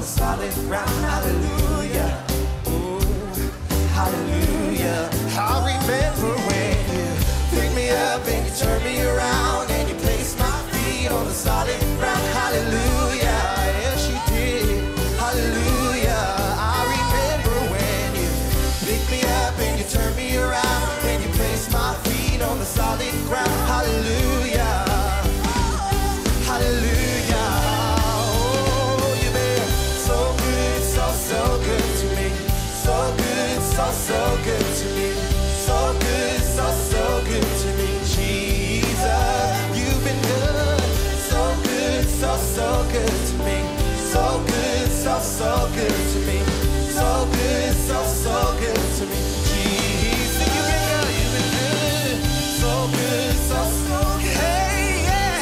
solid ground. Hallelujah. Ooh, hallelujah. I remember when you picked me up and you turned me around and you placed my feet on the solid ground. Hallelujah. Yes, you did. Hallelujah. I remember when you picked me up and you turned me around and you placed my feet on the solid ground. Hallelujah. Hallelujah. Oh, you've been so good, so good to me. So good, so good to me. So good, so good to me. Jesus, you've been good. So good, so good to me. So good, so good to me. So good, so good to me. Jesus, you've been good, you've been good. So good, so good. Hey, yeah.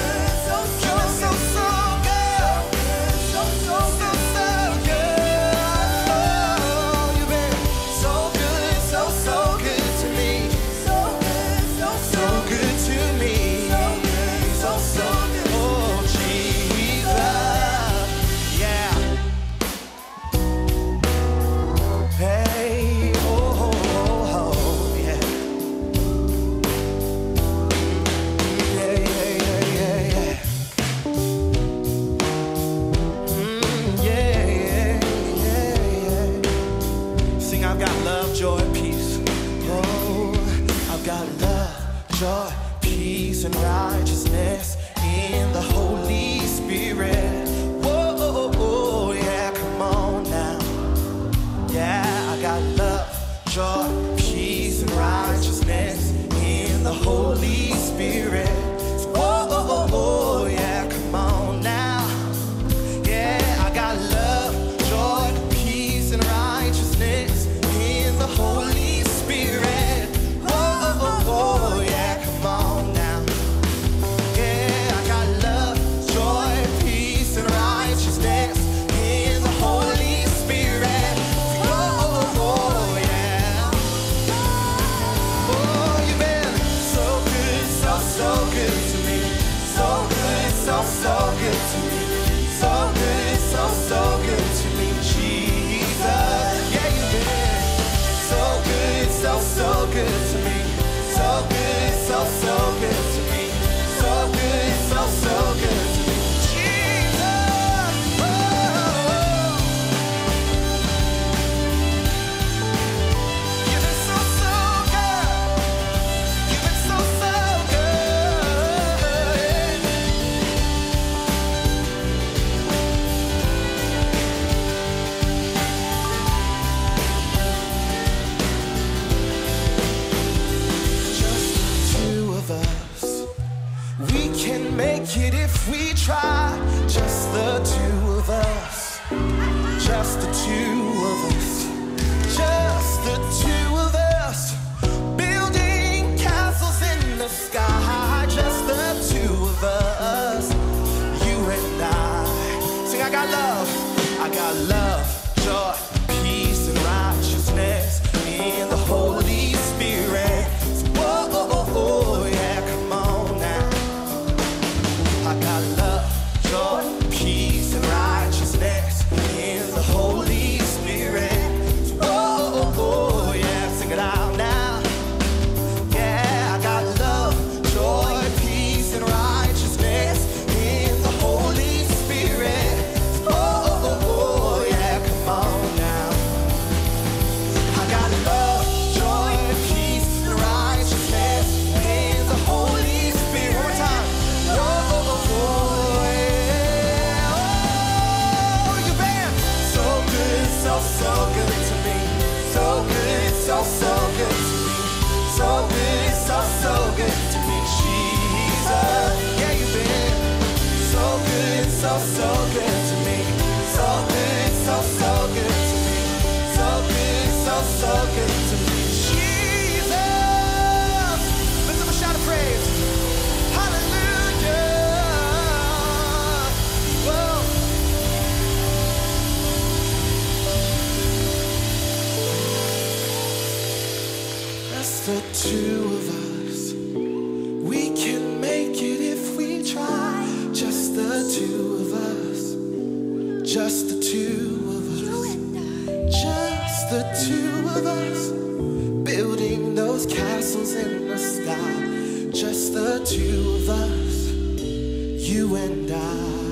Joy, peace, and righteousness in the Holy Spirit. Whoa, yeah, come on now. Yeah, I got love, joy, peace, and righteousness in the Holy Spirit. Whoa, yeah, come on now. Yeah, I got love, joy, peace, and righteousness in the Holy Spirit. Whoa, yeah. Come on now. Yeah, I got love, joy, peace, and righteousness in the Holy Spirit. Oh, yeah. Oh, you've been so good, so good to me. So good, so good to me. So good, so good to me, Jesus. Yeah, you've been so good, so good to me. So good, so good to me. So good, so good to me. Jesus, oh. You've been so good. You've been so good. We can make it if we try. Just the two of us. Just the two of us. Just the two of us. Building castles in the sky. Just the two of us. You and I. Sing, I got love, joy, peace, and righteousness in the Holy Spirit. Whoa, yeah, come on now. I got love, joy, peace, and righteousness in the Holy Spirit. Whoa, yeah, sing it out now. Yeah, I got love, joy, peace, and righteousness in the Holy Spirit. Whoa, yeah, come on now. I got love, joy, peace, and righteousness in the Holy Spirit. One more time. So good to me, so good, so good to me, so good, so good to me, Jesus. Yeah, you've been so good, so good to me, so good, so good to me, so good, so good to me, Jesus. Let's have a shout of praise. Hallelujah. Whoa. Just the two of us. We can make it if we try. Just the two of us. Just the two. castles in the sky, just the two of us, you and I.